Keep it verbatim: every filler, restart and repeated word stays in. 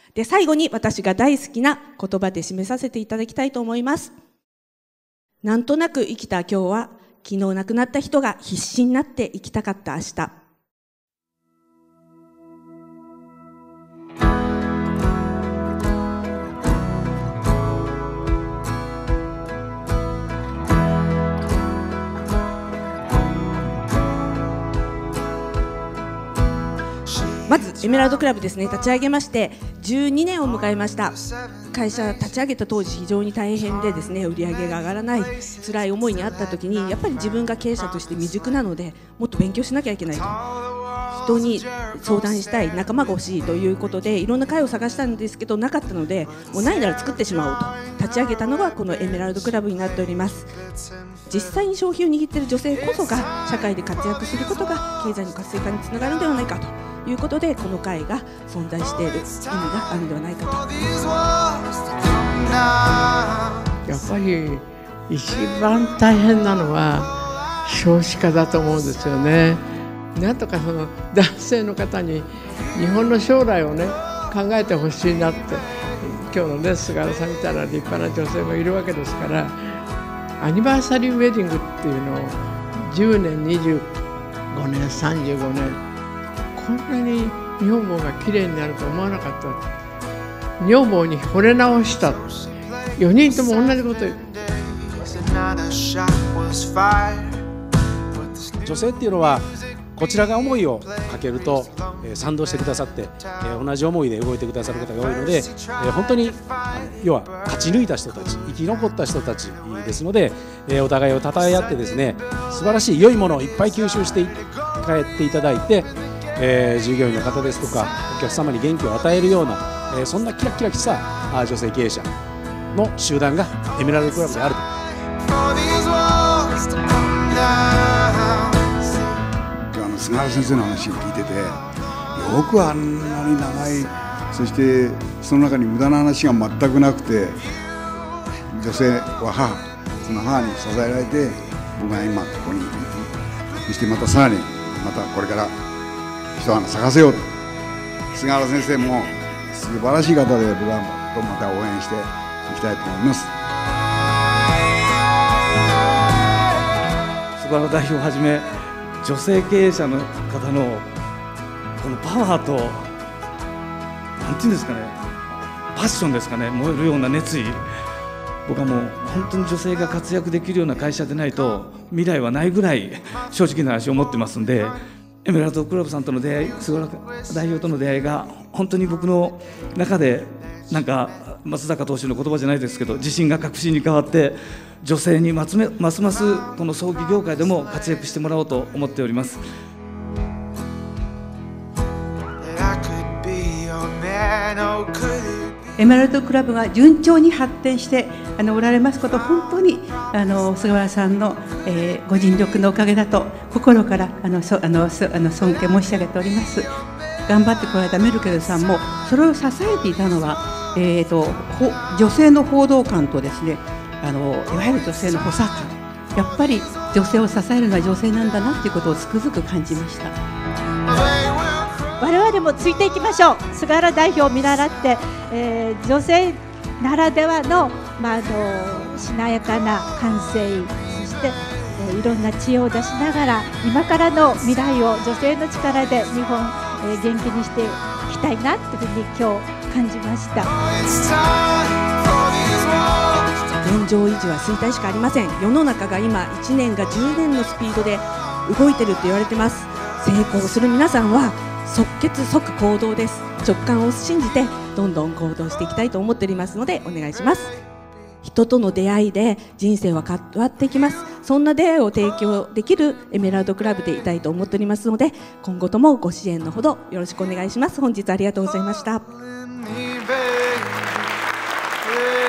で、最後に私が大好きな言葉で締めさせていただきたいと思います。なんとなく生きた今日は、昨日亡くなった人が必死になって生きたかった明日。まずエメラルドクラブですね、立ち上げましてじゅうにねんを迎えました。会社立ち上げた当時非常に大変でですね、売り上げが上がらない辛い思いにあった時に、やっぱり自分が経営者として未熟なのでもっと勉強しなきゃいけないと、人に相談したい仲間が欲しいということでいろんな会を探したんですけどなかったので、もうないなら作ってしまおうと立ち上げたのがこのエメラルドクラブになっております。実際に消費を握っている女性こそが社会で活躍することが経済の活性化につながるのではないかということで、この会が存在している意味があるのではないかと。 やっぱり一番大変なのは少子化だと思うんですよね。なんとかその男性の方に日本の将来をね考えてほしいなって、今日のね菅原さんみたいな立派な女性もいるわけですから、アニバーサリーウェディングっていうのをじゅうねんにじゅうごねんさんじゅうごねん、こんなに女房が綺麗になると思わなかった。女房に惚れ直した。よにんとも同じこと言う。 女性っていうのはこちらが思いをかけると、えー、賛同してくださって、えー、同じ思いで動いてくださる方が多いので、えー、本当に要は勝ち抜いた人たち、生き残った人たちですので、えー、お互いを称え合ってですね、素晴らしい良いものをいっぱい吸収して帰っていただいて、えー、従業員の方ですとかお客様に元気を与えるような、えー、そんなキラキラした女性経営者の集団がエメラルドクラブであると。 菅原先生の話を聞いてて、よくあんなに長い、そしてその中に無駄な話が全くなくて、女性は母、その母に支えられて僕が今ここにいる、そしてまたさらにまたこれから一花咲かせようと。菅原先生も素晴らしい方で、僕はまた応援していきたいと思います。 菅原代表をはじめ女性経営者の方のこのパワーと、なんていうんですかね、パッションですかね、燃えるような熱意、僕はもう本当に女性が活躍できるような会社でないと未来はないぐらい正直な話を思ってますんで、エメラルドクラブさんとの出会い、菅原代表との出会いが本当に僕の中で、なんか松坂投手の言葉じゃないですけど、自信が確信に変わって、女性にますますこの葬儀業界でも活躍してもらおうと思っております。 エメラルドクラブが順調に発展してあのおられますこと、本当にあの菅原さんの、えー、ご尽力のおかげだと心からあのそあのそあの尊敬申し上げております。頑張ってこられたメルケルさんもそれを支えていたのは、えー、と女性の報道官とですね、あのいわゆる女性の補佐官、やっぱり女性を支えるのは女性なんだなということをつくづく感じました。 我々もついていきましょう。菅原代表を見習って、えー、女性ならではの、まあ、あのしなやかな感性、そして、えー、いろんな知恵を出しながら今からの未来を女性の力で日本、えー、元気にしていきたいなというふうに今日感じました。 現状維持は衰退しかありません。世の中が今いちねんがじゅうねんのスピードで動いてるって言われてます。成功する皆さんは即決即行動です。直感を信じてどんどん行動していきたいと思っておりますのでお願いします。人との出会いで人生は変わっていきます。そんな出会いを提供できるエメラルドクラブでいたいと思っておりますので、今後ともご支援のほどよろしくお願いします。本日ありがとうございました。